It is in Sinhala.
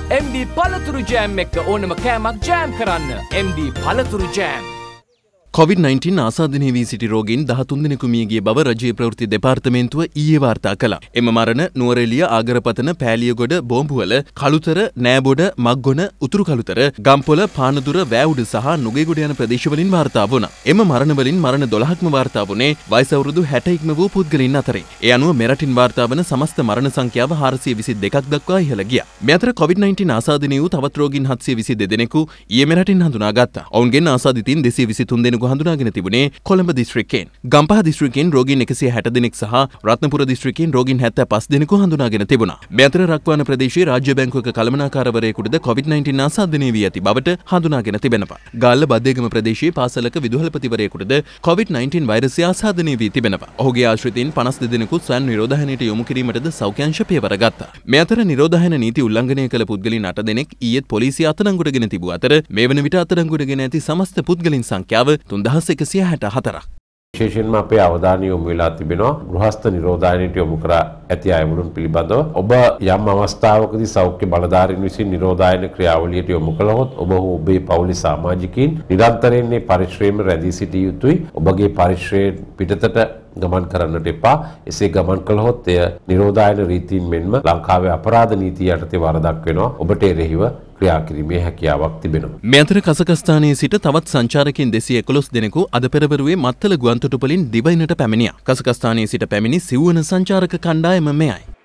MD පළතුරු ජෑම් එක්ක ඕනම කෑමක් ජෑම් කරන්න. MD පළතුරු ජෑම්. COVID-19 ආසාදනය වී සිටි රෝගීන් 13 දෙනෙකු මිය ගිය බව රජයේ ප්‍රවෘත්ති දෙපාර්තමේන්තුව ඊයේ වාර්තා කළා. එම මරණ නුවරඑළිය ආගරපතන පෑලියගොඩ බෝම්බුවල කළුතර නෑබොඩ මග්ගොන උතුරු කළුතර ගම්පොළ පානදුර වෑඋඩ සහ නුගේගොඩ යන ප්‍රදේශවලින් වාර්තා වුණා. එම මරණ වලින් මරණ 12ක්ම වාර්තා වුණේ වයස අවුරුදු 60 ඉක්ම වූ පුද්ගලයන් අතරේ. ඒ අනුව මෙරටින් වාර්තා වන සමස්ත මරණ සංඛ්‍යාව 422ක් දක්වා ඉහළ ගියා. මේ අතර COVID-19 ආසාදනය වූ තවත් රෝගීන් 722 දෙනෙකු ඊයේ මෙරටින් හඳුනාගත්තා. ඔවුන්ගෙන් ආසාදිතින් 223 දෙනෙකු හඳුනාගෙන තිබුණේ කොළඹ දිස්ත්‍රික්කයෙන්. ගම්පහ දිස්ත්‍රික්කයෙන් රෝගීන් 160 දෙනෙක් සහ රත්නපුර දිස්ත්‍රික්කයෙන් රෝගීන් 75 දෙනෙකු හඳුනාගෙන තිබුණා. මේ අතර රක්වාන ප්‍රදේශයේ රාජ්‍ය බැංකුවක කළමනාකාරවරයෙකුටද COVID-19 ආසාදනය වී ඇති බවට හඳුනාගෙන තිබෙනවා. ගාල්ල බද්දේගම ප්‍රදේශයේ පාසලක විදුහල්පතිවරයෙකුටද COVID-19 වෛරසය ආසාදනය වී තිබෙනවා. ඔහුගේ ආශ්‍රිතයින් 52 දෙනෙකු ස්වයං නිරෝධායනයට යොමු කිරීමටද සෞඛ්‍ය අංශ පියවර ගත්තා. මේ අතර නිරෝධායන නීති උල්ලංඝනය කළ පුද්ගලයන් 8 දෙනෙක් ඊයේත් පොලිසිය අත්අඩංගුවටගෙන තිබූ අතර මේ වන විට අත්අඩංගුවටගෙන ඇති සමස්ත පුද්ගලයන් සංඛ්‍යාව 3164ක්. විශේෂයෙන්ම අපේ අවධානය යොමු වෙලා තිබෙනවා ගෘහස්ත නිරෝධායනයට යොමු කර ඇති අයවලුන් පිළිබඳව. ඔබ යම් අවස්ථාවකදී සෞඛ්‍ය බලධාරීන් විසින් නිරෝධායන ක්‍රියාවලියට යොමු කළහොත් ඔබ හෝ ඔබේ පවුලේ සමාජිකයින් නිරන්තරයෙන් මේ පරිශ්‍රයේම රැඳී සිටිය යුතුයි. ඔබගේ පරිශ්‍රයෙන් පිටතට ගමන් කරන්නට එපා. එසේ ගමන් කළහොත් එය නිරෝධායන රීතීන් මෙන්ම ලංකාවේ අපරාධ නීතිය යටතේ වරදක් වෙනවා. ඔබට එරෙහිව ක්‍රියා කිරීමේ හැකියාවක් තිබෙනවා. මේ අතර කසකස්ථානයේ සිට තවත් සංචාරකයන් 211 දෙනෙකු අද පෙරවරුවේ මත්තල ගුවන්තොටුපළින් දිවයිනට පැමිණියා. කසකස්ථානයේ සිට පැමිණි සිව්වන සංචාරක කණ්ඩායම මෙයයි.